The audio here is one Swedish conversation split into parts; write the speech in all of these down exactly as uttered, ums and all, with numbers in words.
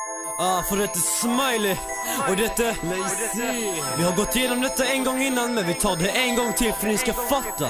Ah, för detta Smiley och detta Lazy. Vi har gått igenom detta en gång innan, men vi tar det en gång till för ni ska fatta.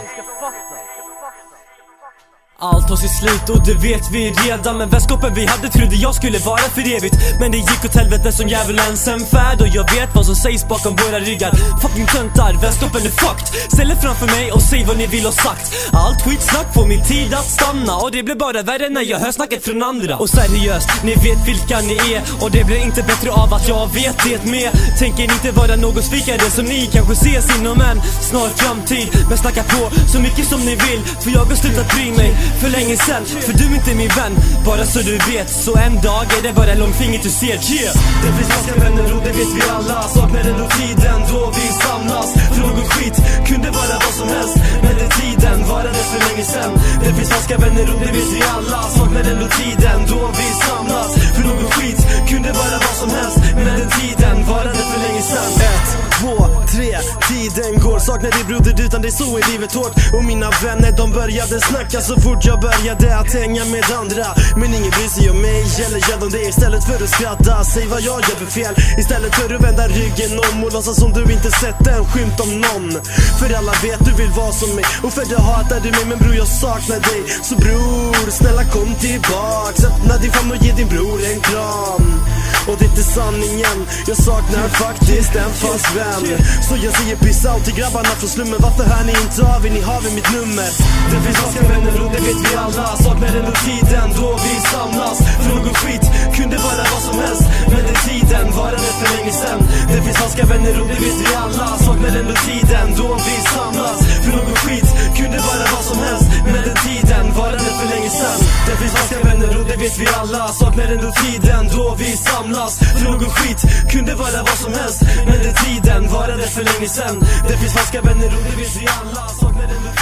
Allt har sitt slut och det vet vi redan. Men vänskapen vi hade trodde jag skulle vara för evigt. Men det gick åt helvete som djävulens en färd. Och jag vet vad som sägs bakom våra ryggar. Fucking töntar, vänskapen är fucked. Ställ er framför mig och säg vad ni vill ha sagt. Allt skitsnack får min tid att stanna. Och det blir bara värre när jag hör snacket från andra. Och seriöst, ni vet vilka ni är. Och det blir inte bättre av att jag vet det med. Tänker inte vara någon svikare som ni kanske ses inom en snar framtid. Men snacka på så mycket som ni vill, för jag har slutat bry mig för länge sen, för du är inte min vän. Bara så du vet, så en dag är det bara långfingret du ser, yeah. Det finns ganska vänner och det vet vi alla. Saknar ändå tiden då vi samlas. För något skit kunde vara vad som helst. Men den tiden var det för länge sen. Det finns ganska vänner och det vet vi alla. Saknar ändå tiden då vi samlas. För något skit kunde vara vad som helst. Men den tiden var det för länge sen. Ett, två, tre, tiden går. Saknar dig broder, utan det är så är livet hårt. Och mina vänner de började snacka så fort jag började att hänga med andra. Men ingen bryr sig om mig eller gör om det. Istället för att skratta, säg vad jag gör för fel. Istället för att vända ryggen om och låtsas som du inte sett en skymt om någon. För alla vet du vill vara som mig, och för det hatar du mig. Men bror jag saknar dig. Så bror, snälla kom tillbaks. Öppna din famn och ge din bror en kram. Och det är inte sanningen, jag saknar faktiskt en fast vän. Så jag säger peace out till grabbarna från slummen. Varför hör ni inte av er, ni har väl mitt nummer. Det finns ganska vänner och det vet vi alla. Saknar ändå tiden då vi samlas. För något skit kunde vara vad som helst. Men den tiden var det för länge sen. Det finns ganska vänner och det vet vi alla. Saknar ändå tiden då vi samlas. För något skit kunde vara vad som helst. Men den tiden var det för länge sen. Det finns ganska vänner och det vet vi alla. Saknar ändå tiden då vi samlas. För något skit kunde vara vad som helst. Men den tiden var det för länge sen. Det finns ganska vänner och det vet vi alla. Saknar ändå